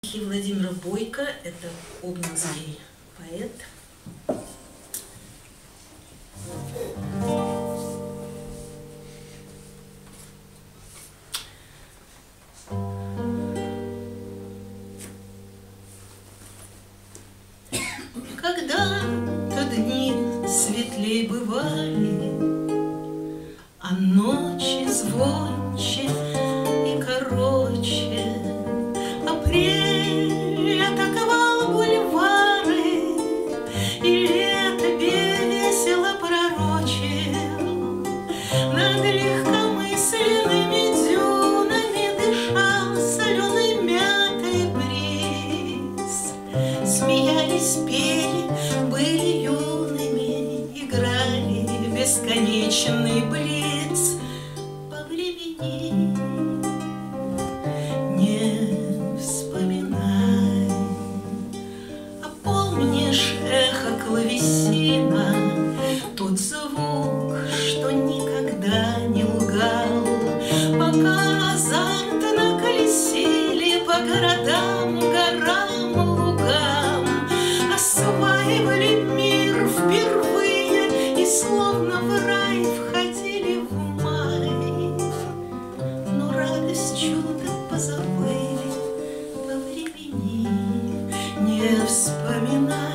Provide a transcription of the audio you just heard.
Владимир Бойко – это обнинский поэт. Когда-то дни светлей бывали, а ночи звонче и короче. Апрель атаковал бульвары, и лето весело пророчил. Над легкомысленными дюнами дышал соленой мятой бриз. Смеялись, пели, были юными, играли бесконечный блиц. По времени не вспоминай, а помнишь эхо клавесина, тот звук, что никогда не лгал, пока азартно колесили по городам, горам, лугам, осваивали мир впервые и словно в рай входили в май. Но радость, чудо позабыли, по времени не вспоминай.